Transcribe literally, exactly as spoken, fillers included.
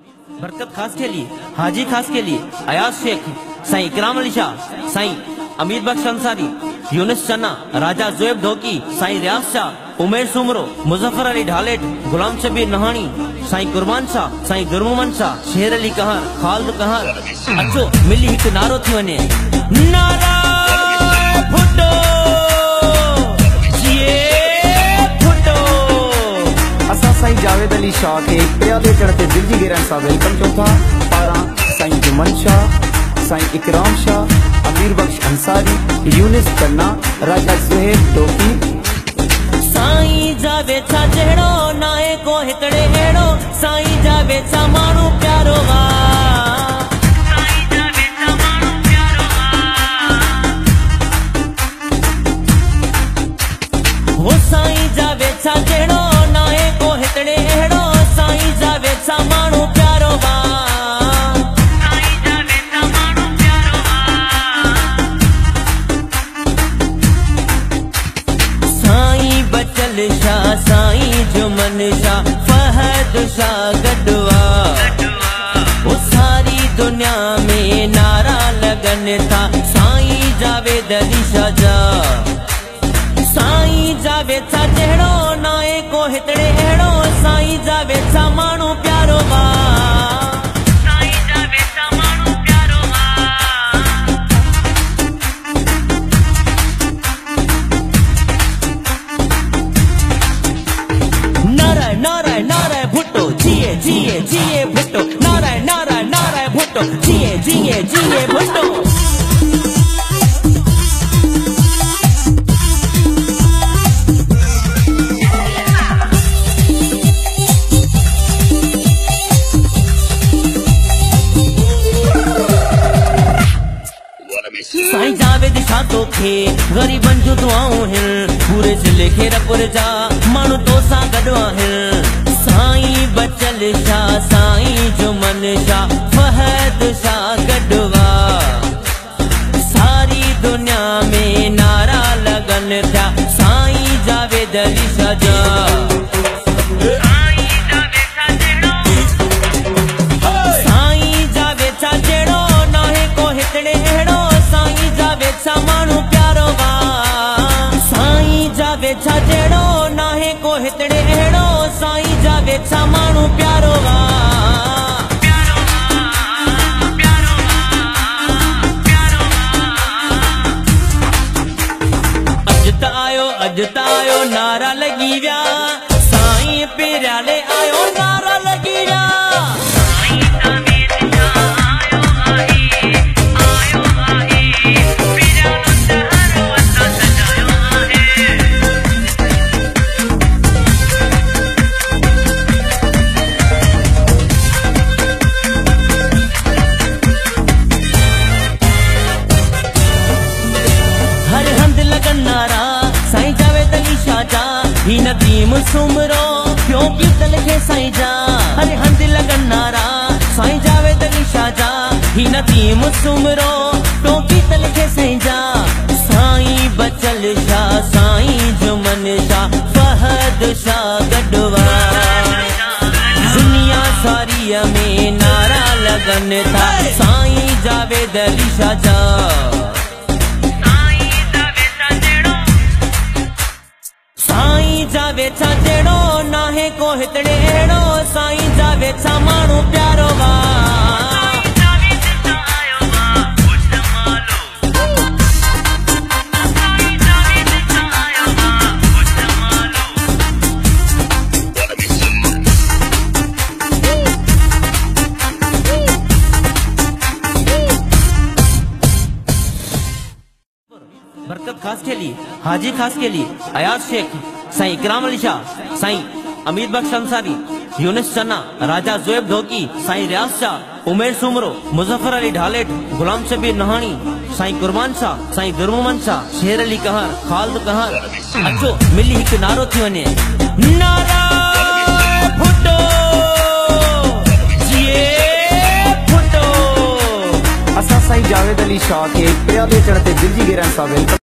बरकत खास के लिए, हाजी खास के लिए, अयाज शेख, साईं इकराम अली शाह, साईं अमीर बख्श अंसारी, यूनुस चन्ना, राजा जोएब ढोकी, साईं रियाज शाह, उमेर सुमरो, मुजफ्फर अली ढालेट, गुलाम शबीर नहानी, साईं कुर्बान शाह, साईं गुरमुमन शाह, शेर अली कहर, खालिद कहर। अचो मिली हिक नारो थी वने, नारा फुटो जिए फुटो। असा साईं जावेद अली शाह के प्याले चढ़ते दिल जी गिरन सा वेलकम चौथा पारा साईं जुमन शाह, साईं इकराम शाह, अमीर बख्श अंसारी, यूनुस चन्ना, राजा जोएब ढोकी। साईं जावे छा जहड़ो नाए को हिकड़े हेड़ो, साईं जावे छा मानू प्यारो वा, साईं जावे छा मानू प्यारो वा। हो साईं जावे छा जहड़ो नाए को हिकड़े हेड़ो, साईं जावे छा मानू प्यारो वा, साईं जावे छा मानू प्यारो वा। साईं बचल शाह, साईं जुमन शाह, फहद शाह गढ़वा। वो सारी दुनिया में नारा लगन था, साईं जावेद अली शाह जा। साईं जावेद छा जहड़ो नाए को हितड़े हेड़ो, साईं जावेद छा मानू प्यारो वा, साईं जावेद छा मानू प्यारो वा। नारायण नारायण नारायण भुट्टो जिए जिए जिए भुट्टो, नारायण नारायण नारायण भुट्टो जिए जिए जिए भुट्टो। साईं जावेद शाह तोखे गरीबन जो दुआऊं हिन, पूरे जिले खे रपुर जा माण्हू तो सां गॾु आहिनि। साईं बचल शाह, साईं जुमन शाह, फहद शाह गढ़वा। सारी दुनिया में नारा लगन था, साईं जावेद अली शाह जा। साईं जावेद छा जहड़ो नाहे को हितड़े हेड़ो, साईं जावेद छा मानू प्यारो वा, साईं जावेद छा जहड़ो नाहे को हितड़े हेड़ो, साईं जावेद छा मानू प्यारो वा, प्यारो वा, प्यारो वा, प्यारो वा। अज त आयो अज त आयो नारा लगी व्या, साईं पिराले आयो नारा लगी व्या। साईं जावेद अली शाह जा ही नदीम सुमरो, क्यों की तल के साईं जा। हरे हंद लगन नारा साईं जावेद अली शाह जा, ही नदीम सुमरो, क्यों की तल के साईं जा। साईं बचल शाह, साईं जुमन शाह, फहद शाह गढ़वा। दुनिया सारी में नारा लगन था, साईं जावेद अली शाह जा। साईं जावेद छा जहड़ो नाहे को हितड़े हेड़ो, साईं जावेद छा मानू प्यारो वा, साईं जावेद छा आयो वा खुश मालो, साईं जावेद छा आयो वा खुश मालो। बरकत खास के लिए, हाजी खास के लिए, अयाज शेख, साईं इकराम अली शाह, साईं अमीर बख्श अंसारी, यूनुस चन्ना, राजा जोएब ढोकी, साईं रियाज शाह, उमेर सुमरो, मुजफ्फर अली ढालेट, गुलाम शबीर नहानी, साईं कुर्बान शाह, साईं गुरमुमन शाह, शेर अली कहर, खालिद कहर। अचो मिली हिक नारो थी वने, नारा फुटो जिए फुटो। असा साईं जावेद अली शाह के प्याले चढ़ते दिल जी गिरन सा वेलकम